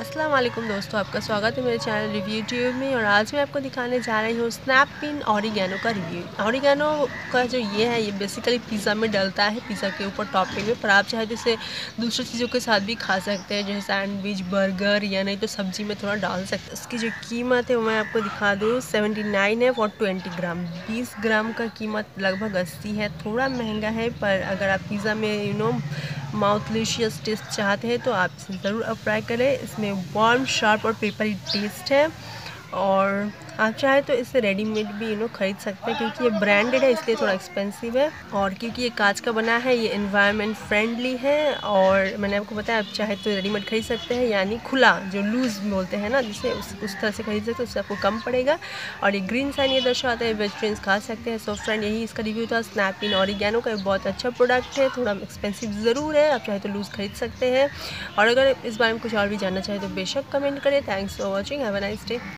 अस्सलाम वालेकुम दोस्तों, आपका स्वागत है मेरे चैनल रिव्यू ट्यूब में। और आज मैं आपको दिखाने जा रही हूँ स्नैप-इन ऑरिगैनो का रिव्यू। ऑरिगैनो का जो है ये बेसिकली पिज़्ज़ा में डलता है, पिज़्ज़ा के ऊपर टॉपिंग में। पर आप चाहे तो इसे दूसरी चीज़ों के साथ भी खा सकते हैं, जैसे सैंडविच, बर्गर या नहीं तो सब्ज़ी में थोड़ा डाल सकते हैं। इसकी जो कीमत है वो मैं आपको दिखा दूँ, 79 है फॉर 20 ग्राम। 20 ग्राम का कीमत लगभग 80 है, थोड़ा महंगा है। पर अगर आप पिज़्ज़ा में माउथलिशियस टेस्ट चाहते हैं तो आप इसे ज़रूर अप्लाई करें। इसमें वार्म, शार्प और पेपरी टेस्ट है। और आप चाहे तो इसे रेडीमेड भी ख़रीद सकते हैं, क्योंकि ये ब्रांडेड है इसलिए थोड़ा एक्सपेंसिव है। और क्योंकि ये कांच का बना है, ये एनवायरनमेंट फ्रेंडली है। और मैंने आपको बताया, आप चाहे तो रेडीमेड ख़रीद सकते हैं, यानी खुला जो लूज़ बोलते हैं ना, जिसे उस तरह से ख़रीद सकते हैं, उससे आपको कम पड़ेगा। और ये ग्रीन साइन ये दर्शाता है वेजिटेरियंस खा सकते हैं। सो फ्रेंड, यही इसका रिव्यू था स्नैप-इन ऑरिगैनो का। बहुत अच्छा प्रोडक्ट है, थोड़ा एक्सपेंसिव ज़रूर है, आप चाहे तो लूज़ ख़रीद सकते हैं। और अगर इस बारे में कुछ और भी जानना चाहें तो बेशक कमेंट करें। Thanks for watching, have a nice day.